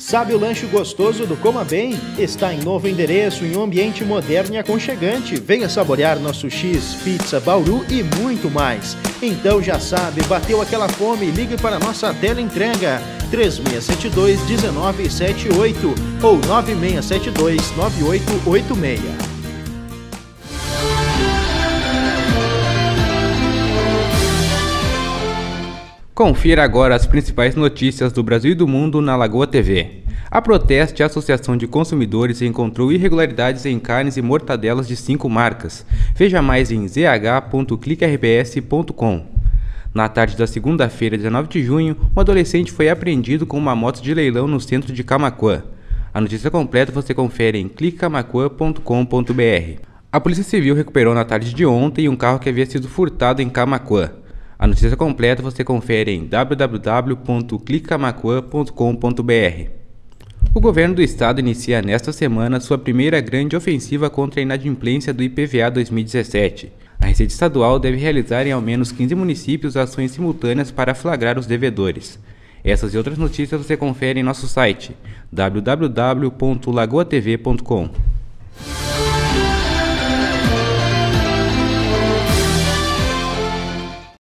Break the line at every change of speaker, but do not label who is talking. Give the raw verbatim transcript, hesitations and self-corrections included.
Sabe o lanche gostoso do Coma Bem? Está em novo endereço, em um ambiente moderno e aconchegante. Venha saborear nosso X, pizza, bauru e muito mais. Então já sabe, bateu aquela fome, ligue para nossa tela entrega três seis sete dois, um nove sete oito ou nove seis sete dois, nove oito oito seis.
Confira agora as principais notícias do Brasil e do mundo na Lagoa T V. A Proteste, a Associação de Consumidores, encontrou irregularidades em carnes e mortadelas de cinco marcas. Veja mais em z h ponto clique r b s ponto com. Na tarde da segunda-feira, dezenove de junho, um adolescente foi apreendido com uma moto de leilão no centro de Camaquã. A notícia completa você confere em clique camaquã ponto com ponto b r. A Polícia Civil recuperou na tarde de ontem um carro que havia sido furtado em Camaquã. A notícia completa você confere em w w w ponto clique camaquã ponto com ponto b r. O governo do estado inicia nesta semana sua primeira grande ofensiva contra a inadimplência do I P V A dois mil e dezessete. A Receita Estadual deve realizar em ao menos quinze municípios ações simultâneas para flagrar os devedores. Essas e outras notícias você confere em nosso site w w w ponto lagoa t v ponto com.